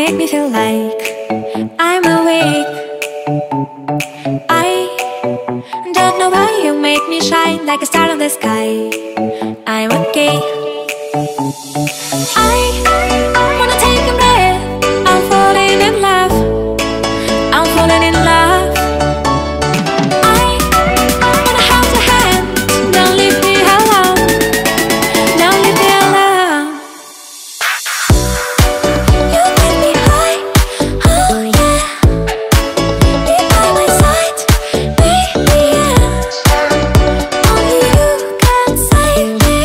make me feel like I'm awake. I don't know why you make me shine like a star in the sky. I'm okay. I wanna take a breath. I'm falling in love. I'm falling in love. I wanna hold your hand. Don't leave me alone. Don't leave me alone. You make me high. Oh yeah. Be by my side. Be the end. Only you can save me.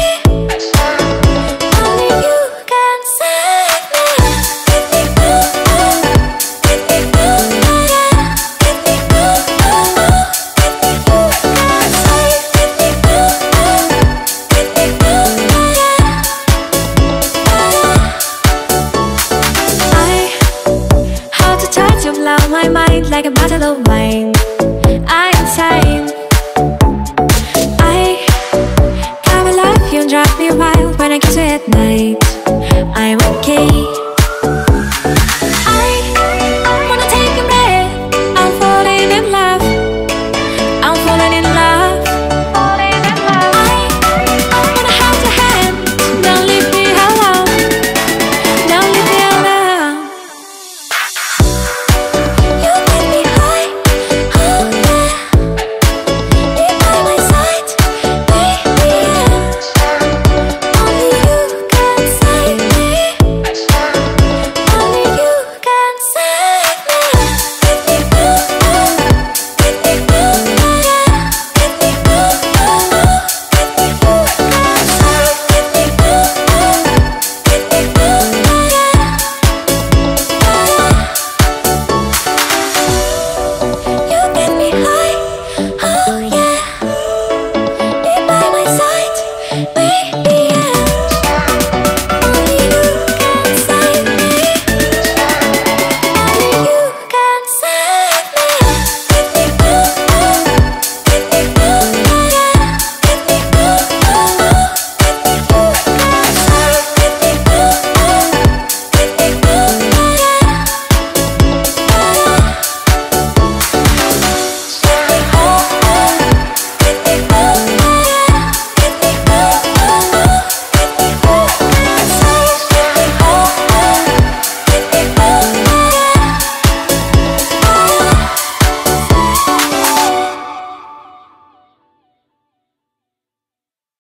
Only you can save me. Give me give me yeah. Give me you can save. Give me how to touch you, blow my mind like a bottle of wine. I'm insane. I come alive, you drive me wild when I kiss you at night. I'm okay.